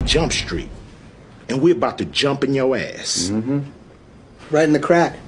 Jump Street, and we're about to jump in your ass. Right in the crack.